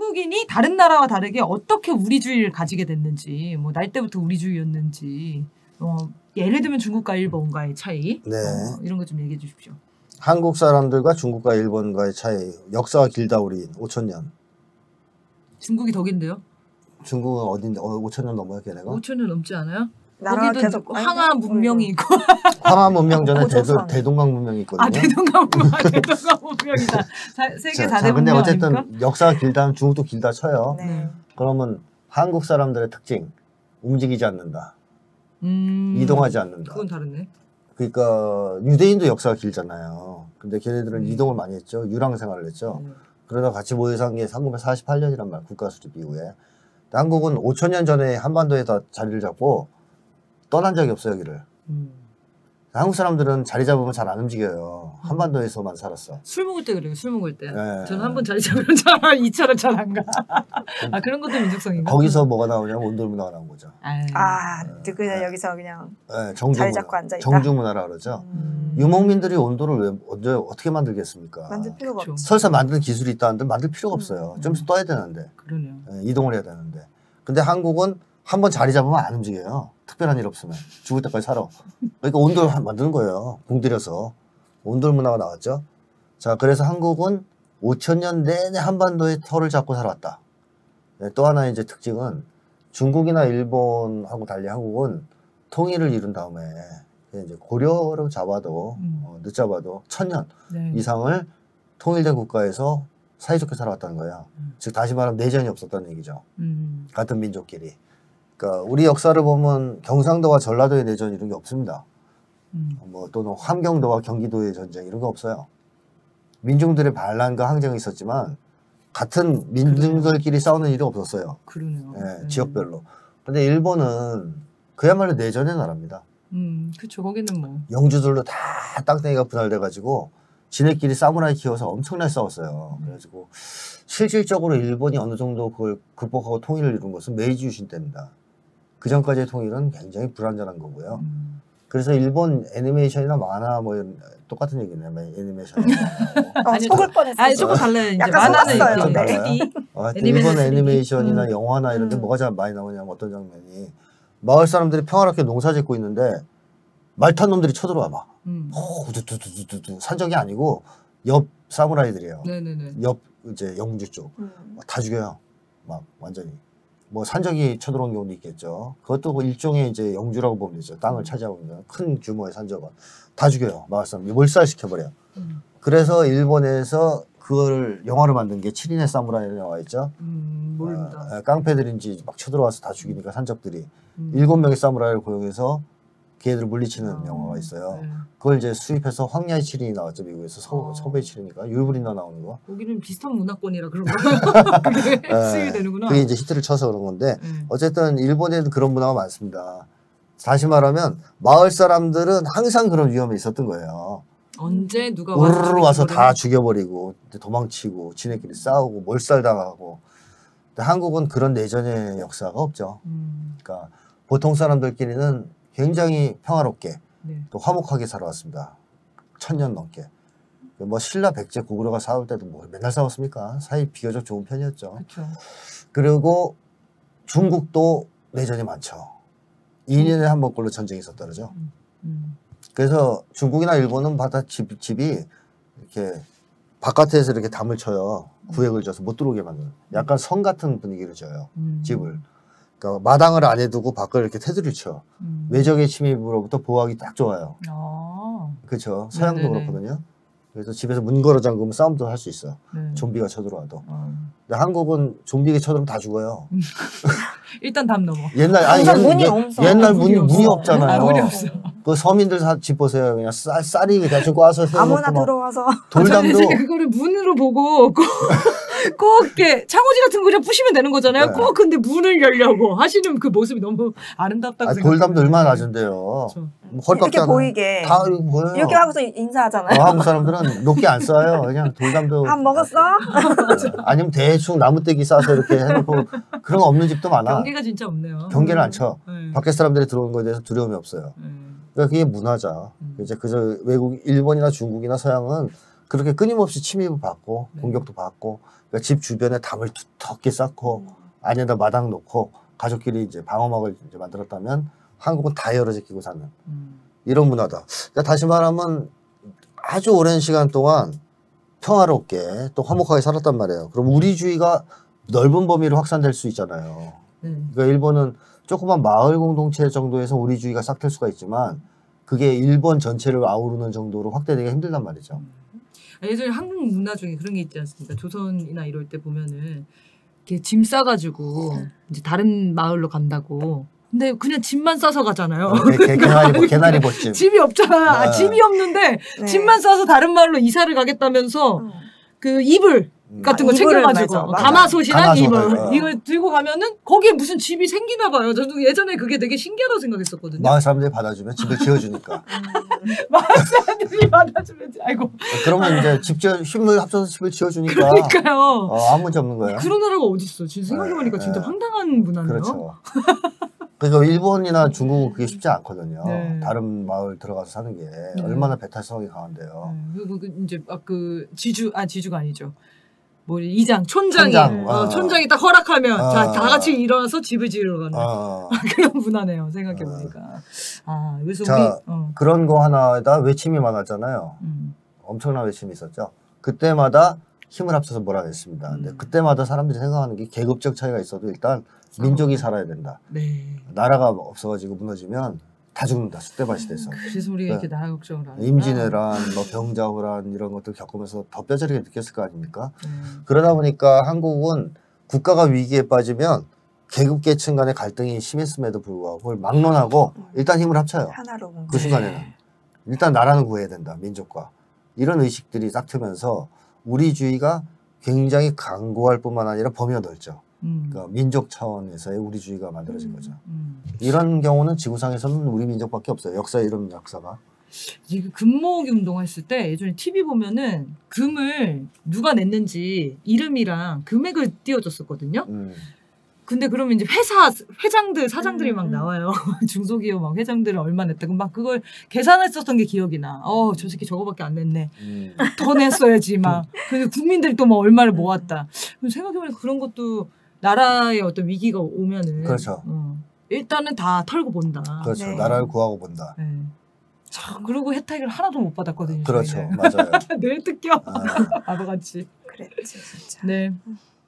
한국인이 다른 나라와 다르게 어떻게 우리주의를 가지게 됐는지, 뭐 날 때부터 우리주의였는지, 예를 들면 중국과 일본과의 차이, 네. 이런 거 좀 얘기해 주십시오. 한국 사람들과 중국과 일본과의 차이. 역사가 길다 우리 5,000년. 중국이 더 긴데요? 중국은 어딘데? 5,000년 넘어요 걔네가? 5,000년 넘지 않아요? 나라가 거기도 계속 황하 문명이 있고. 황하 문명 전에 고조선. 대동강 문명이 있거든요. 아 대동강 문명이다. 세계 4대 자, 근데 문명 어쨌든 아닙니까? 역사가 길다면 중국도 길다 쳐요. 네. 그러면 한국 사람들의 특징, 움직이지 않는다. 이동하지 않는다. 그건 다르네. 그러니까 유대인도 역사가 길잖아요. 근데 걔네들은 이동을 많이 했죠. 유랑 생활을 했죠. 그러다 같이 모여서 한 게 1948년이란 말, 국가 수립 이후에. 근데 한국은 5,000년 전에 한반도에다 자리를 잡고 떠난 적이 없어요, 여기를. 한국 사람들은 자리 잡으면 잘 안 움직여요. 한반도에서만 살았어. 술 먹을 때 그래요. 술 먹을 때. 네. 저는 한 번 자리 잡으면 이 차는 잘 안 가. 아 그런 것도 민족성인가? 거기서 뭐가 나오냐면 온돌 문화가 나온 거죠. 그냥 여기서 그냥 네, 자리 잡고 앉아있다. 정주 문화라 그러죠. 유목민들이 온돌을 어떻게 만들겠습니까? 만들 필요가 없죠. 설사 만드는 기술이 있다는데 만들 필요가 없어요. 좀 있으면 떠야 되는데. 그러네요. 네, 이동을 해야 되는데. 근데 한국은 한 번 자리 잡으면 안 움직여요. 특별한 일 없으면. 죽을 때까지 살아. 그러니까 온돌 만드는 거예요. 공들여서. 온돌 문화가 나왔죠. 자, 그래서 한국은 5,000년 내내 한반도에 터를 잡고 살아왔다. 네, 또 하나의 이제 특징은 중국이나 일본하고 달리 한국은 통일을 이룬 다음에 이제 고려로 잡아도 늦잡아도 1,000년 네. 이상을 통일된 국가에서 사이좋게 살아왔다는 거야. 즉 다시 말하면 내전이 없었다는 얘기죠. 같은 민족끼리. 그러니까 우리 역사를 보면 경상도와 전라도의 내전 이런 게 없습니다. 뭐 또는 함경도와 경기도의 전쟁 이런 거 없어요. 민중들의 반란과 항쟁이 있었지만 같은 민중들끼리 싸우는 일이 없었어요. 그러네요. 예, 지역별로. 근데 일본은 그야말로 내전의 나라입니다. 그렇죠. 거기는 뭐 영주들로 다 땅덩이가 분할돼가지고 지네끼리 사무라이 키워서 엄청나게 싸웠어요. 그래가지고 실질적으로 일본이 어느 정도 그걸 극복하고 통일을 이룬 것은 메이지 유신 때입니다. 그 전까지의 통일은 굉장히 불완전한 거고요. 그래서 일본 애니메이션이나 만화 뭐 이런 똑같은 얘기네. 애니메이션. 속을 뻔했어요. 아니 조금 달라요. 이제 약간 만화는 속았어요. 이렇게 네. 애니. 일본 애니메이션이나 영화나 이런 데 뭐가 잘 많이 나오냐면 어떤 장면이 마을 사람들이 평화롭게 농사 짓고 있는데 말 탄 놈들이 쳐들어와 막. 우두두두두두 산적이 아니고 옆 사무라이들이에요. 네네네. 옆 이제 영주 쪽 다 죽여요. 막 완전히 뭐 산적이 쳐들어온 경우도 있겠죠. 그것도 뭐 일종의 이제 영주라고 보면 되죠. 땅을 차지하고 있는 큰 규모의 산적은 다 죽여요. 마을 사람 몰살시켜 버려요. 그래서 일본에서 그걸 영화로 만든 게 7인의 사무라이라는 영화 있죠. 모릅니다. 깡패들인지 막 쳐들어와서 다 죽이니까 산적들이 7명의 사무라이를 고용해서 걔들을 물리치는 영화가 있어요. 네. 그걸 이제 수입해서 황야의 7인이 나왔죠. 미국에서 서부의 7인이니까 율브린더 나오는 거. 거기는 비슷한 문화권이라 그런 거. 그게 수입이 되는구나. 그게 이제 히트를 쳐서 그런 건데 어쨌든 일본에는 그런 문화가 많습니다. 다시 말하면 마을 사람들은 항상 그런 위험이 있었던 거예요. 언제 누가 우르르 와서 다 죽여버리고 도망치고 지네끼리 싸우고 몰살당하고. 근데 한국은 그런 내전의 역사가 없죠. 그러니까 보통 사람들끼리는 굉장히 평화롭게 또 화목하게 살아왔습니다. 1,000년 넘게. 뭐 신라 백제 고구려가 싸울 때도 뭐 맨날 싸웠습니까? 사이 비교적 좋은 편이었죠. 그쵸. 그리고 중국도 내전이 많죠. 2년에 한 번꼴로 전쟁이 있었다 그러죠. 그래서 중국이나 일본은 바다 집이 이렇게 바깥에서 이렇게 담을 쳐요. 구획을 져서 못 들어오게 만드는. 약간 성 같은 분위기를 져요. 집을. 그러니까 마당을 안 해두고 밖을 이렇게 테두리를 쳐. 외적의 침입으로부터 보호하기 딱 좋아요. 그렇죠. 서양도 네네네. 그렇거든요. 그래서 집에서 문 걸어 잠그면 싸움도 할 수 있어. 네. 좀비가 쳐들어와도. 근데 한국은 좀비가 쳐들어오면 다 죽어요. 일단 담 넘어. 옛날 문이 없잖아요. 문이 없어. 그 서민들 집 보세요. 그냥 쌀이 대충 꽈서 아무나 들어와서. 돌담도 그거를 문으로 보고 꼭 이렇게 창호지 같은 거 그냥 부시면 되는 거잖아요. 네. 꼭 근데 문을 열려고 하시는 그 모습이 너무 아름답다고 생각해요. 돌담도 얼마나 낮은데요. 이렇게 보이게. 다 이거 보여요. 이렇게 하고서 인사하잖아요. 한국 사람들은 높게 안 쌓아요. 그냥 돌담도. 밥 먹었어? 아니면 대충 나무떼기 싸서 이렇게 해놓고 그런 거 없는 집도 많아. 경계가 진짜 없네요. 경계를 안 쳐. 네. 밖에 사람들이 들어오는 거에 대해서 두려움이 없어요. 그러니까 그게 문화자. 이제 그저 외국 일본이나 중국이나 서양은 그렇게 끊임없이 침입을 받고 네. 공격도 받고 그러니까 집 주변에 담을 두텁게 쌓고 안에다 마당 놓고 가족끼리 이제 방어막을 이제 만들었다면 한국은 다 열어제 끼고 사는 이런 문화다. 그러니까 다시 말하면 아주 오랜 시간 동안 평화롭게 또 화목하게 살았단 말이에요. 그럼 우리주의가 넓은 범위로 확산될 수 있잖아요. 그러니까 일본은 조그만 마을 공동체 정도에서 우리주의가 싹틀 수가 있지만 그게 일본 전체를 아우르는 정도로 확대되기가 힘들단 말이죠. 예전에 한국 문화 중에 그런 게 있지 않습니까? 조선이나 이럴 때 보면은 이렇게 짐 싸가지고 이제 다른 마을로 간다고. 근데 그냥 짐만 싸서 가잖아요. 개나리 보찜. 집이 없잖아. 네. 집이 없는데 네. 짐만 싸서 다른 마을로 이사를 가겠다면서 그 이불 같은 거 이불을 챙겨가지고 맞아. 가마솥이랑 가마솥, 이불 이걸 들고 가면은 거기에 무슨 집이 생기나 봐요. 저도 예전에 그게 되게 신기하다고 생각했었거든요. 마을 사람들이 받아주면 집을 지어주니까. 마을 사람들이 받아주면 아이고. 그러면 이제 힘을 합쳐서 집을 지어주니까. 그러니까요. 아무 문제 없는 거예요. 그런 나라가 어딨어. 지금 생각해보니까 네, 진짜 네. 황당한 문화네요. 그렇죠. 그러니까 일본이나 중국은 그게 쉽지 않거든요. 네. 다른 마을 들어가서 사는 게 얼마나 배탈성이 강한데요. 그리고 이제 지주가 아니죠. 뭐 이장, 촌장이 촌장이 딱 허락하면 자, 다 같이 일어나서 집을 지으러 가는 그런 문화네요. 생각해보니까. 그래서 자, 그런 거 하나에다 외침이 많았잖아요. 엄청난 외침이 있었죠. 그때마다 힘을 합쳐서 몰아냈습니다. 근데 그때마다 사람들이 생각하는 게 계급적 차이가 있어도 일단 민족이 살아야 된다. 네. 나라가 없어가지고 무너지면 다 죽는다. 쑥대밭이 돼서. 그래서 우리가 이렇게 나라 걱정을 하는 임진왜란, 뭐 병자호란 이런 것들 겪으면서 더 뼈저리게 느꼈을 거 아닙니까? 그러다 보니까 한국은 국가가 위기에 빠지면 계급 계층 간의 갈등이 심했음에도 불구하고 그걸 막론하고 일단 힘을 합쳐요. 하나로 그 순간에는. 일단 나라는 구해야 된다. 민족과. 이런 의식들이 싹 트면서 우리주의가 굉장히 강고할 뿐만 아니라 범위가 넓죠. 그러니까 민족 차원에서의 우리주의가 만들어진 거죠. 이런 경우는 지구상에서는 우리 민족밖에 없어요. 역사에 이런 역사가. 이게 금 모으기 운동했을 때 예전에 TV 보면은 금을 누가 냈는지 이름이랑 금액을 띄워줬었거든요. 근데 그러면 이제 회장들, 사장들이 막 나와요. 중소기업 막 회장들은 얼마 냈다고 막 그걸 계산했었던 게 기억이 나. 저 새끼 저거밖에 안 냈네. 더 냈어야지 막. 근데 국민들이 또 막 얼마를 모았다. 생각해보니까 그런 것도 나라의 어떤 위기가 오면은. 그렇죠. 일단은 다 털고 본다. 그렇죠. 네. 나라를 구하고 본다. 네. 그리고 혜택을 하나도 못 받았거든요. 그렇죠. 저희는. 맞아요. 늘 뜯겨. 바보같이. 그랬지 진짜. 네.